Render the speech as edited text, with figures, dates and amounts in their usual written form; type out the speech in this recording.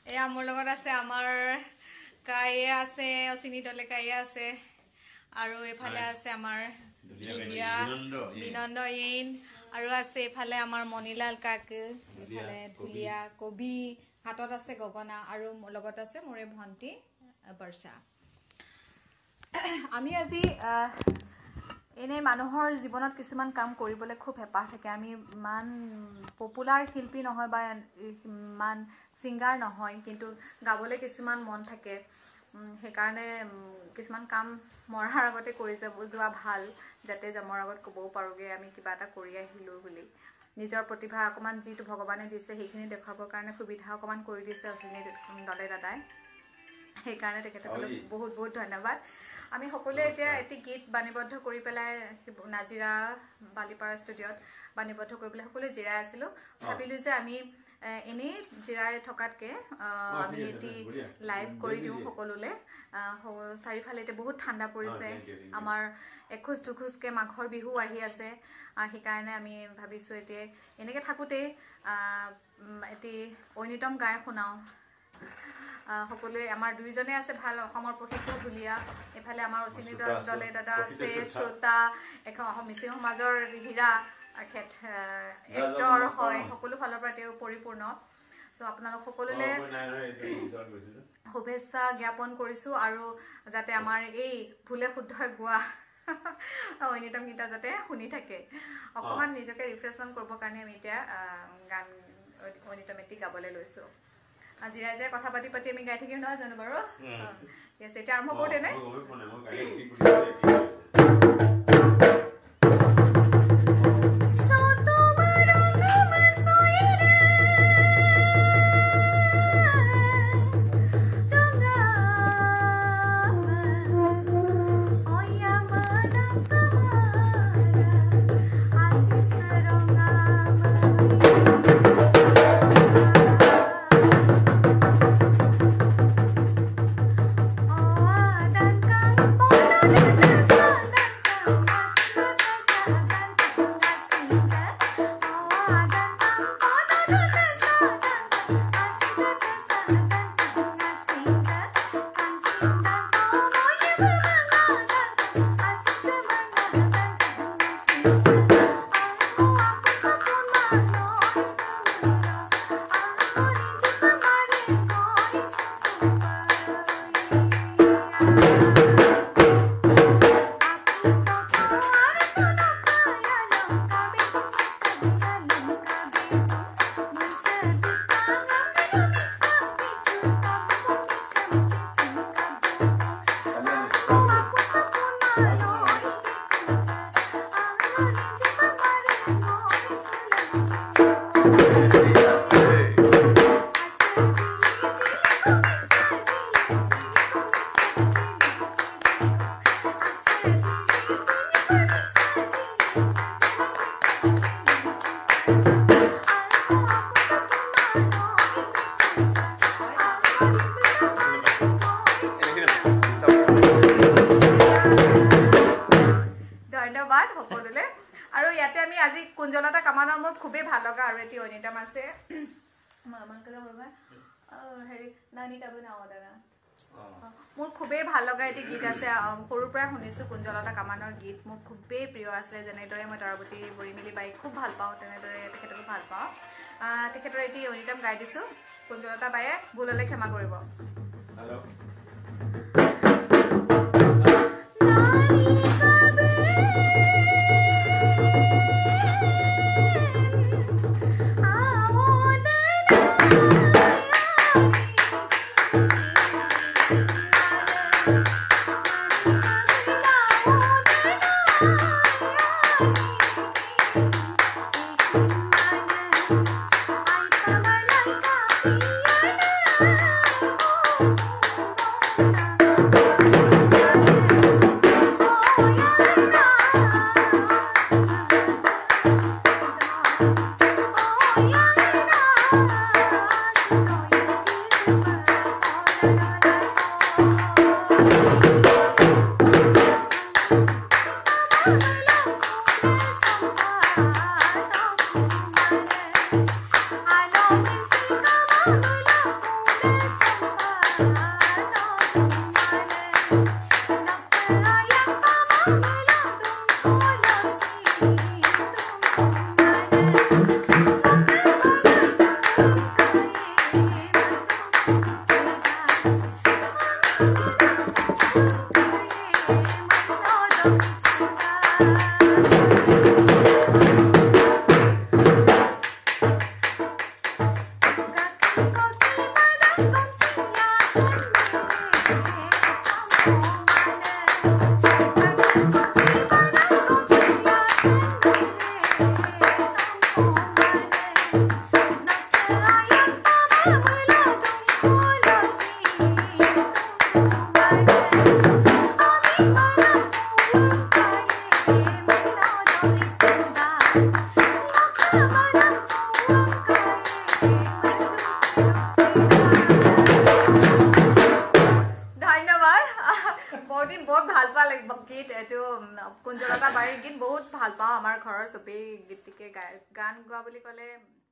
এয়া মোৰ লগত আছে আমাৰ কায়ে আছে অচিনি দলে কায়ে আছে আৰু এফালে আছে আমাৰ দুলিয়া বিনন্দ ইন আৰু আছে এফালে আমাৰ মনিলাল কাক এফালে দুলিয়া কবি হাতত আছে গগনা আৰু লগত আছে মোৰে ভন্টি বৰ্ষা আমি আজি এনে মানুহৰ জীৱনত কিছুমান কাম কৰিবলৈ খুব হেপাহ থাকে আমি মান পপুলাৰ শিল্পী নহয় বা মান সিঙ্গাৰ নহয় কিন্তু গাবলৈ কিছুমান মন থাকে সেইকাৰণে কিছুমান কাম মৰাৰ আগতে কৰিছে বুজোৱা ভাল যাতে জমৰ আগত ক'বও পাৰোগে আমি কিবা এটা কৰি আহিলো বুলি নিজৰ প্ৰতিভা অকমান যিটো ভগৱানে দিছে সেইখিনি দেখাবৰ কাৰণে সুবিধা অকমান কৰি দিছে অচিনি দলে দাদাই সেইকাৰণে তেখেতসকলক বহুত বহুত ধন্যবাদ আমি সকলোৱে এতিয়া এটি গীত বাণীবদ্ধ কৰি পেলাই নাজিৰা বালিপাৰা ষ্টুডিঅ'ত বাণীবদ্ধ কৰি পেলাই সকলোৱে জিৰাই আছিলোঁ ভাবিলোঁ যে আমি এনেই জিৰাই থকাতকৈ আমি এটি লাইভ কৰি দিওঁ সকলোলৈ চাৰিওফালে এতিয়া বহুত ঠাণ্ডা পৰিছে আমাৰ এখোজ দুখোজকৈ মাঘৰ বিহু আহি আছে সেইকাৰণে আমি ভাবিছোঁ এতিয়া এনেকৈ থাকোঁতেই এটি ঐনিতম গাই শুনাওঁ সকলোৱে আমাৰ দুইজনে আছে ভাল অসমৰ প্ৰসিদ্ধ ঢুলীয়া এফালে আমাৰ অচিনি দলে দাদা আছে শ্ৰোতা এখন মিচিং সমাজৰ হীৰা এক্টৰ হয় সকলো ফালৰ পৰা তেওঁ পৰিপূৰ্ণ চ' আপোনালোক সকলোলৈ শুভেচ্ছা জ্ঞাপন কৰিছোঁ আৰু যাতে আমাৰ এই ভুলে শুদ্ধই গোৱা ঐনিতম গীতা যাতে শুনি থাকে অকণমান নিজকে ৰিফ্ৰেছমেণ্ট কৰিবৰ কাৰণে আমি এতিয়া গান ঐনিতম এটি গাবলৈ লৈছোঁ আজি ৰাইজে কথা পাতি পাতি আমি গাই থাকিম নহয় জানো বাৰু ঠিক আছে এতিয়া আৰম্ভ কৰোঁতে নে ধন্যবাদ সকলোলৈ আৰু ইয়াতে আমি আজি কুঞ্জলতা কামানৰ মোৰ খুবেই ভাল লগা আৰু এটি ঐনিতম আছে হেৰি নানি কাবু নাওদানা মোৰ খুবেই ভাল লগা এটি গীত আছে সৰুৰ পৰাই শুনিছোঁ কুঞ্জলতা কামানৰ গীত মোৰ খুবেই প্ৰিয় আছে যেনেদৰে মই তাৰাৱতী বৰিমিলি বাই খুব ভাল পাওঁ তেনেদৰে তেখেতকো ভাল পাওঁ তেখেতৰ এটি ঐনিতম গাই দিছোঁ কুঞ্জলতা বায়ে ভুল হ'লে ক্ষমা কৰিব মইদিন বহুত ভাল পাওঁ গীত এইটো কুঞ্জলতা বাৰীৰ গীত বহুত ভাল পাওঁ আমাৰ ঘৰৰ চবেই গীতটিকে গায় গান গোৱা বুলি ক'লে